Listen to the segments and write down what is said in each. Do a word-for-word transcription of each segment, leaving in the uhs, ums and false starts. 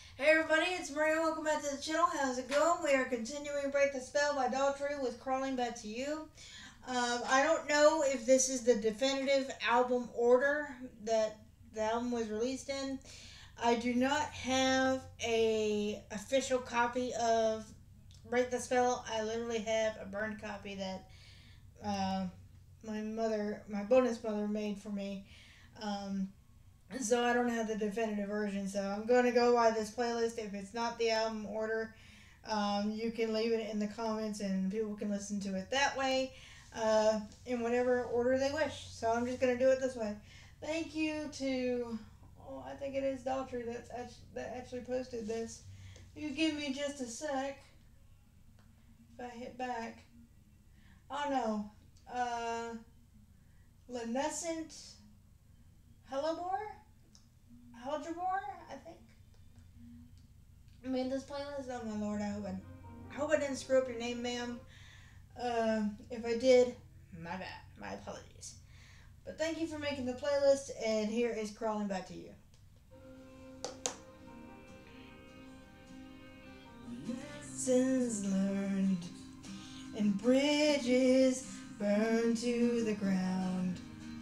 Hey everybody, it's Maria. Welcome back to the channel. How's it going? We are continuing Break the Spell by Daughtry with Crawling Back to You. Um, I don't know if this is the definitive album order that the album was released in. I do not have a official copy of Break the Spell. I literally have a burned copy that uh, my mother, my bonus mother, made for me. Um, so I don't have the definitive version. So I'm going to go by this playlist. If it's not the album order, um, you can leave it in the comments and people can listen to it that way, uh, in whatever order they wish. So I'm just going to do it this way. Thank you to, oh, I think it is Daughtry that's actually, that actually posted this. You give me just a sec. If I hit back. Oh no. Uh, Lunescent Hellebore? Hellebore, I think. I made this playlist. Oh my lord, I hope I, I hope I didn't screw up your name, ma'am. Uh, if I did, my bad. My apologies. But thank you for making the playlist, and here is Crawling Back to You. Lessons learned and bridges burned to the ground.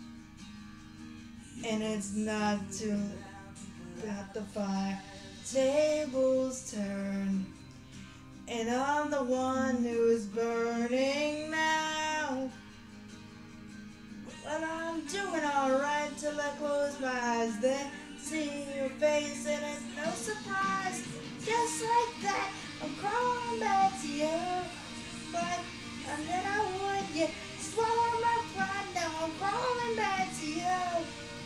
And it's not too about the fire. Tables turn, and I'm the one who's burning now. But I'm doing alright till I close my eyes. Then see your face, and it's no surprise. Just like that, I'm crawling back to you. But and then I would, yeah, swallow my pride. Now I'm crawling back to you.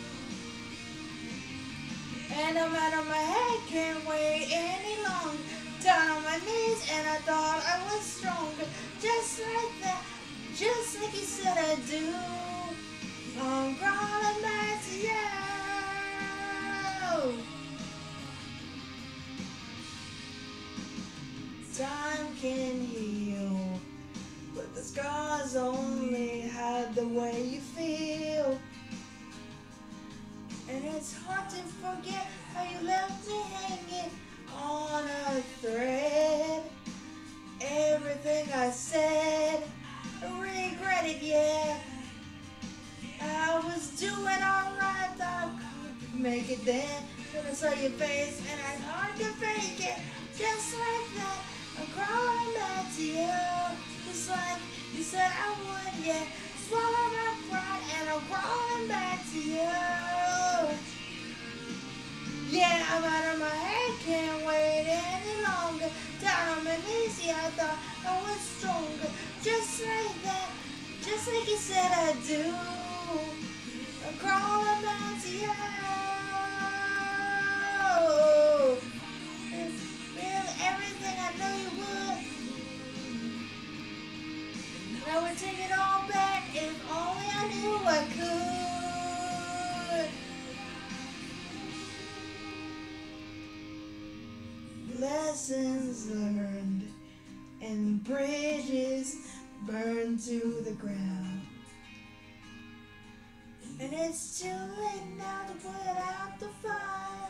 And I'm out of my head, can't wait any longer. Down on my knees, and I thought I was stronger. Just like that, just like you said I do. I'm crawling back to you. Time can heal, but the scars only hide the way you feel. And it's hard to forget how you left me hanging on a thread. Everything I said, I regret it, yeah. I was doing alright, thought I could make it then. Then I saw your face and it's hard to fake it. Just like that, I'm crawling back to you. Just like you said I would, yeah. Swallow my pride and I'm crawling back to you. Yeah, I'm out of my head, can't wait any longer. Down on my knees, yeah, I thought I was stronger. Just like that, just like you said I do. I'm crawling back to you. It's really everything I know you would. I would take it all back if only I knew I could. Lessons learned and bridges burned to the ground. And it's too late now to put out the fire.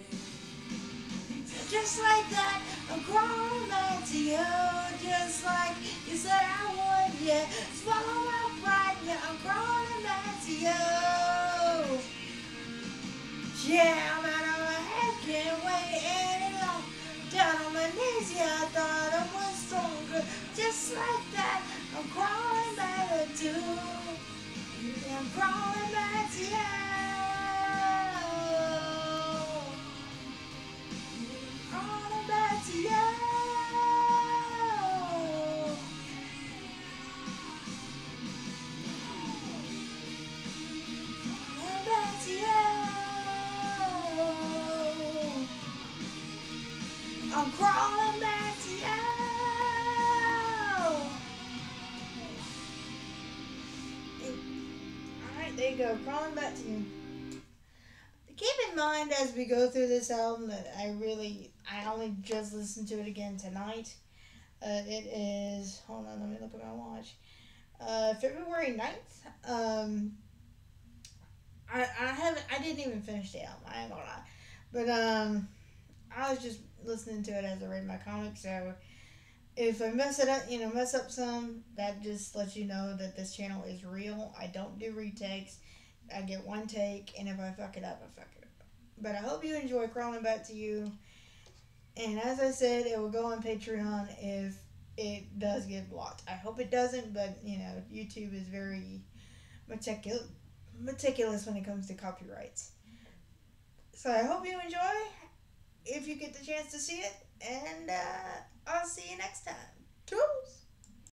Just like that, I'm crawling back to you. Just like you said I would, yeah. Swallow my pride, yeah, I'm crawling back to you. Yeah, I'm out of my head, can't wait any longer. Down on my knees, yeah, I thought I was stronger. Just like that, I'm crawling back to you. Yeah, I'm crawling back to you. Crawling back to you. Crawling back to you. I'm crawling back to you. Alright, there you go. Crawling back to you. Keep in mind as we go through this album that I really, I only just listened to it again tonight. Uh, it is, hold on, let me look at my watch. Uh, February ninth. Um, I, I haven't, I didn't even finish the album, I ain't gonna lie. But, um, I was just listening to it as I read my comic, so if I mess it up, you know, mess up some, that just lets you know that this channel is real. I don't do retakes. I get one take, and if I fuck it up, I fuck it up. But I hope you enjoy Crawling Back to You. And as I said, it will go on Patreon if it does get blocked. I hope it doesn't, but, you know, YouTube is very meticul- meticulous when it comes to copyrights. So I hope you enjoy, if you get the chance to see it, and uh, I'll see you next time. Toodles!